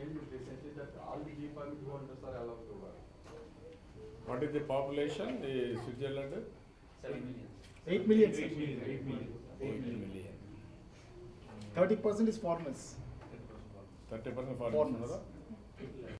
changed recently that all the G5 holders are allowed to work. What is the population? The Switzerland? 7 million. 8 million. 8 million. 8 million. 8 million. 30% is foreigners. 30% Foreigners. foreigners.